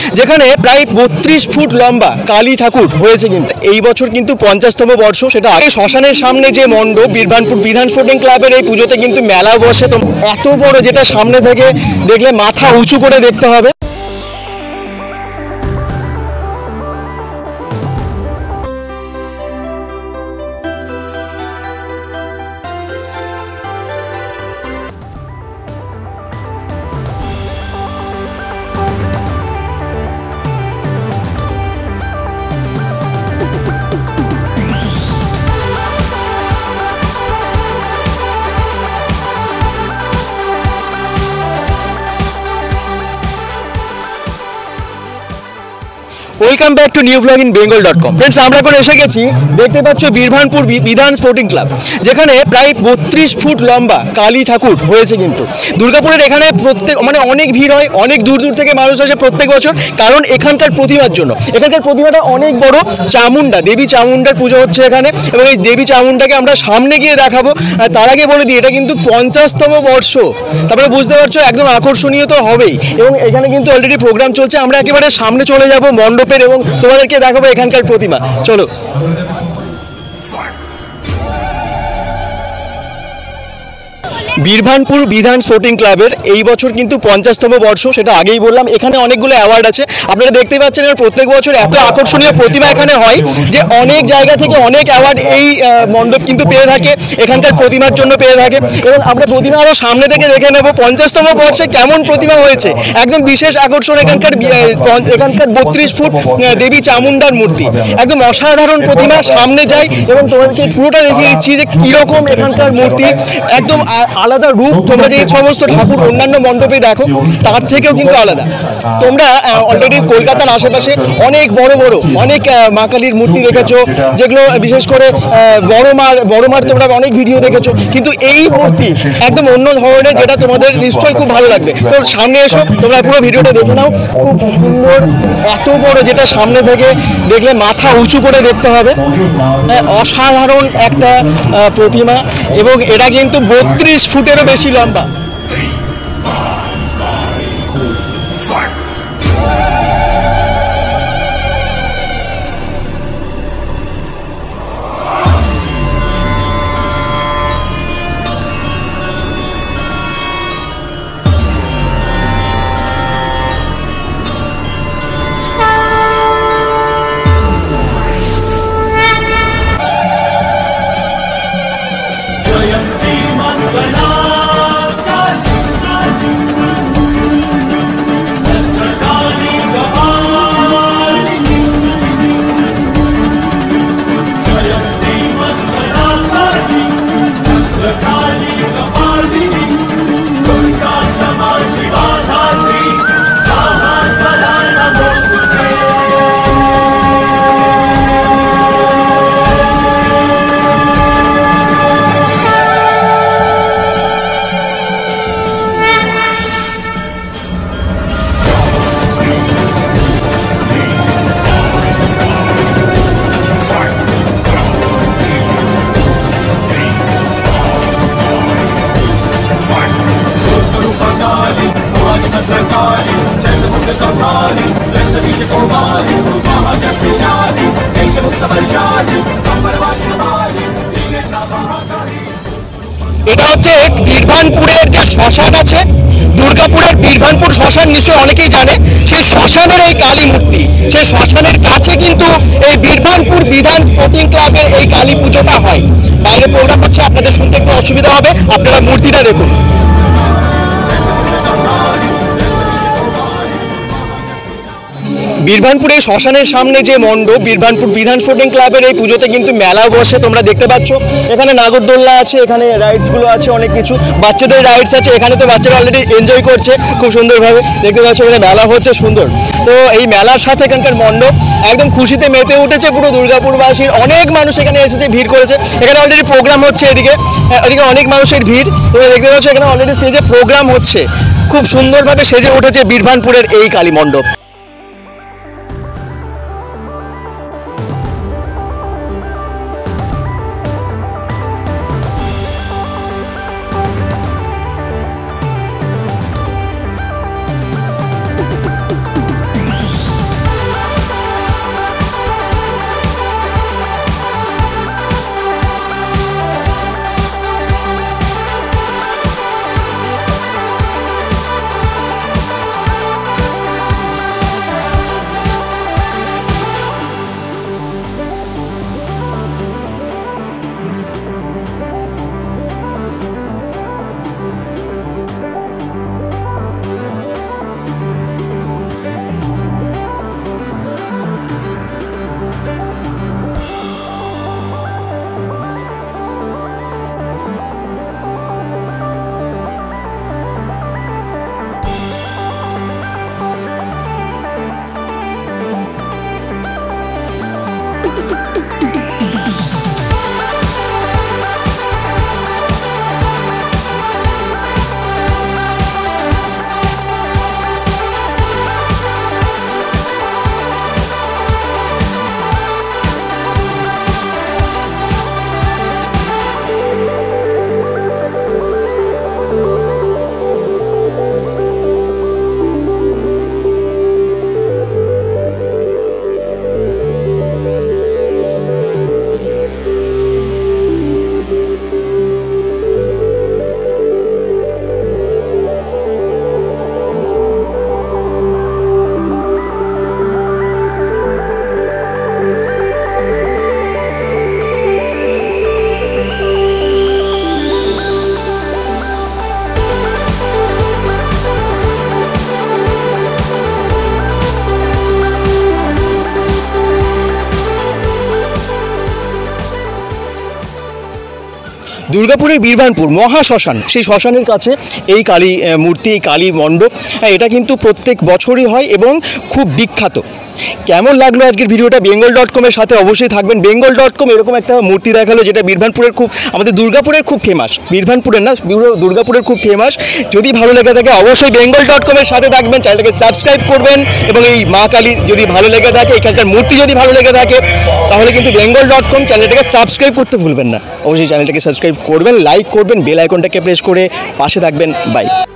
যেখানে প্রায় 32 ফুট লম্বা কালী ঠাকুর হয়েছে। কিন্তু এই বছর কিন্তু 50তম বর্ষ। সেটা আগে শ্মশানের সামনে যে মণ্ডপ বীরভানপুর বিধান স্পোর্টিং ক্লাবের এই পুজোতে কিন্তু মেলা বসে। তো এত বড়, যেটা সামনে থেকে দেখলে মাথা উঁচু করে দেখতে হবে। Welcome back to new blog in বেঙ্গল.com। ফ্রেন্ডস, আমরা এখন এসে গেছি, দেখতে পাচ্ছ বীরভানপুর বিধান স্পোর্টিং ক্লাব, যেখানে প্রায় 32 ফুট লম্বা কালী ঠাকুর হয়েছে। কিন্তু দুর্গাপুরের এখানে অনেক ভিড় হয়, অনেক দূর দূর থেকে মানুষ আসে প্রত্যেক বছর, কারণ এখানকার প্রতিমার জন্য। এখানকার প্রতিমাটা অনেক বড়, চামুন্ডা দেবী চামুন্ডার পুজো হচ্ছে এখানে, এবং এই দেবী চামুন্ডাকে আমরা সামনে গিয়ে দেখাবো। তার আগে বলে দিই, এটা কিন্তু 50তম বর্ষ। তারপরে বুঝতে পারছো, একদম আকর্ষণীয় তো হবেই। এবং এখানে কিন্তু অলরেডি প্রোগ্রাম চলছে। আমরা একেবারে সামনে চলে যাব মণ্ডপ এবং তোমাদেরকে দেখাবো এখানকার প্রতিমা। চলো। বীরভানপুর বিধান স্পোর্টিং ক্লাবের এই বছর কিন্তু 50তম বর্ষ। সেটা আগেই বললাম। এখানে অনেকগুলো অ্যাওয়ার্ড আছে, আপনারা দেখতে পাচ্ছেন। প্রত্যেক বছর এত আকর্ষণীয় প্রতিমা এখানে হয় যে অনেক জায়গা থেকে অনেক অ্যাওয়ার্ড এই মণ্ডপ কিন্তু পেয়ে থাকে, এখানকার প্রতিমার জন্য পেয়ে থাকে। এবং আমরা প্রতিমা আরও সামনে থেকে দেখে নেব 50তম বর্ষে কেমন প্রতিমা হয়েছে। একদম বিশেষ আকর্ষণ এখানকার 32 ফুট দেবী চামুন্ডার মূর্তি, একদম অসাধারণ প্রতিমা। সামনে যাই এবং তোমাদেরকে পুরোটা দেখিয়ে দিচ্ছি যে কীরকম এখানকার মূর্তি, একদম আলাদা রূপ। তোমরা যে সমস্ত ঠাকুর অন্যান্য মণ্ডপে দেখো, তার থেকেও কিন্তু আলাদা। তোমরা অলরেডি কলকাতার আশেপাশে অনেক বড় বড় অনেক মা কালীর মূর্তি দেখেছো, যেগুলো বিশেষ করে বড় মার তোমরা অনেক ভিডিও দেখেছো। কিন্তু এই মূর্তি একদম অন্য ধরনের, যেটা তোমাদের নিশ্চয়ই খুব ভালো লাগবে। তো সামনে এসো, তোমরা পুরো ভিডিওটা দেখে নাও। খুব সুন্দর, এত বড়, যেটা সামনে থেকে দেখলে মাথা উঁচু করে দেখতে হবে। অসাধারণ একটা প্রতিমা, এবং এটা কিন্তু 32 ফুটেরও বেশি লম্বা। এটা হচ্ছে বীরভানপুরের যে শ্মশান আছে, দুর্গাপুরের বীরভানপুর শ্মশান, নিশ্চয়ই অনেকেই জানে। সেই শ্মশানের এই কালী মূর্তি, সেই শ্মশানের কাছে কিন্তু এই বীরভানপুর বিধান স্পোর্টিং ক্লাবের এই কালী পুজোটা হয়। বাইরে প্রোগ্রাম হচ্ছে, আপনাদের শুনতে একটু অসুবিধা হবে, আপনারা মূর্তিটা দেখুন। বীরভানপুরে শ্মশানের সামনে যে মণ্ডপ বীরভানপুর বিধান স্পোর্টিং ক্লাবের এই পুজোতে কিন্তু মেলা বসে। তোমরা দেখতে পাচ্ছ এখানে নাগরদোলনা আছে, এখানে রাইডসগুলো আছে, অনেক কিছু বাচ্চাদের রাইডস আছে। এখানে তো বাচ্চারা অলরেডি এনজয় করছে খুব সুন্দরভাবে। দেখতে পাচ্ছ এখানে মেলা হচ্ছে সুন্দর। তো এই মেলার সাথে এখানকার মণ্ডপ একদম খুশিতে মেতে উঠেছে পুরো দুর্গাপুরবাসীর। অনেক মানুষ এখানে এসেছে, ভিড় করেছে। এখানে অলরেডি প্রোগ্রাম হচ্ছে, এদিকে অনেক মানুষের ভিড়। তোমরা দেখতে পাচ্ছ এখানে অলরেডি স্টেজে প্রোগ্রাম হচ্ছে। খুব সুন্দরভাবে সেজে উঠেছে বীরভানপুরের এই কালী মণ্ডপ। দুর্গাপুরের বীরভানপুর মহাশ্মশান, সেই শ্মশানের কাছে এই কালী মূর্তি, এই কালী মণ্ডপ, এটা কিন্তু প্রত্যেক বছরই হয় এবং খুব বিখ্যাত। কেমন লাগলো আজকের ভিডিওটা? bengal.com-এর সাথে অবশ্যই থাকবেন। bengal.com এরকম একটা মূর্তি দেখালো যেটা বীরভানপুরের খুব, আমাদের দুর্গাপুরের খুব ফেমাস, বীরভানপুরের না, দুর্গাপুরের খুব ফেমাস। যদি ভালো লেগে থাকে অবশ্যই bengal.com-এর সাথে থাকবেন, চ্যানেলটাকে সাবস্ক্রাইব করবেন এবং এই মা কালী যদি ভালো লেগে থাকে, এখানকার মূর্তি যদি ভালো লেগে থাকে, তাহলে কিন্তু bengal.com চ্যানেলটাকে সাবস্ক্রাইব করতে ভুলবেন না। অবশ্যই চ্যানেলটাকে সাবস্ক্রাইব করবেন, লাইক করবেন, বেল আইকনটাকে প্রেস করে পাশে থাকবেন। বাই।